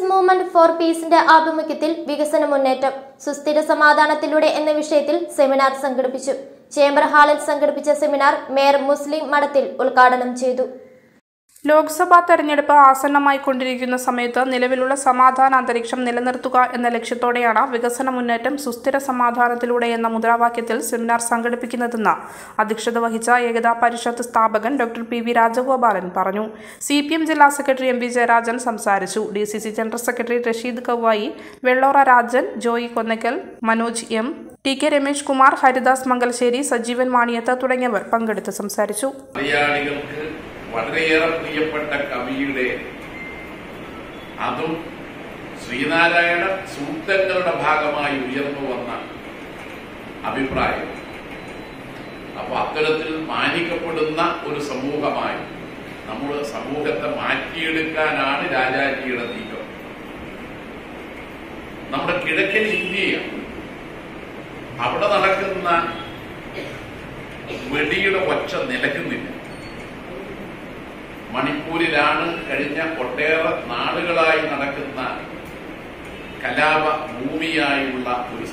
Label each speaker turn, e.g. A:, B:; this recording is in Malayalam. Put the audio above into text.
A: മൂവ്മെന്റ് ഫോർ പീസിന്റെ ആഭിമുഖ്യത്തിൽ വികസന മുന്നേറ്റം സുസ്ഥിര സമാധാനത്തിലൂടെ എന്ന വിഷയത്തിൽ സെമിനാർ സംഘടിപ്പിച്ചു. ചേംബർ ഹാളിൽ സംഘടിപ്പിച്ച സെമിനാർ മേയർ മുസ്ലിം മഠത്തിൽ ഉദ്ഘാടനം ചെയ്തു.
B: ലോക്സഭാ തെരഞ്ഞെടുപ്പ് ആസന്നമായിക്കൊണ്ടിരിക്കുന്ന സമയത്ത് നിലവിലുള്ള സമാധാന അന്തരീക്ഷം നിലനിർത്തുക എന്ന ലക്ഷ്യത്തോടെയാണ് വികസന മുന്നേറ്റം സുസ്ഥിര സമാധാനത്തിലൂടെ എന്ന മുദ്രാവാക്യത്തിൽ സെമിനാർ സംഘടിപ്പിക്കുന്നതെന്ന് അധ്യക്ഷത വഹിച്ച ഏകതാ പരിഷത്ത് സ്ഥാപകൻ ഡോക്ടർ പി.വി. രാജഗോപാലൻ പറഞ്ഞു. CPM ജില്ലാ സെക്രട്ടറി M.V. ജയരാജൻ സംസാരിച്ചു. DCC general secretary Rasheed Kavvayi, Vellora Rajan, Joy Konnakkal, Manoj M, TK Ramesh Kumar, Haridas Mangalassery, Sajeevan Maniyath തുടങ്ങിയവർ പങ്കെടുത്ത് സംസാരിച്ചു.
C: വളരെയേറെ പ്രിയപ്പെട്ട കവിയുടെ അതും ശ്രീനാരായണ സൂക്തങ്ങളുടെ ഭാഗമായി ഉയർന്നു വന്ന അഭിപ്രായം. അപ്പൊ അത്തരത്തിൽ മാനിക്കപ്പെടുന്ന ഒരു സമൂഹമായി നമ്മൾ സമൂഹത്തെ മാറ്റിയെടുക്കാനാണ് രാജാജിയുടെ നീക്കം. നമ്മുടെ കിഴക്കൻ ഇന്ത്യ അവിടെ നടക്കുന്ന വെടിയുടെ ഒച്ച നിലക്കുന്നില്ല. മണിപ്പൂരിലാണ് കഴിഞ്ഞ ഒട്ടേറെ നാളുകളായി നടക്കുന്ന കലാപ ഭൂമിയായുള്ള ഒരു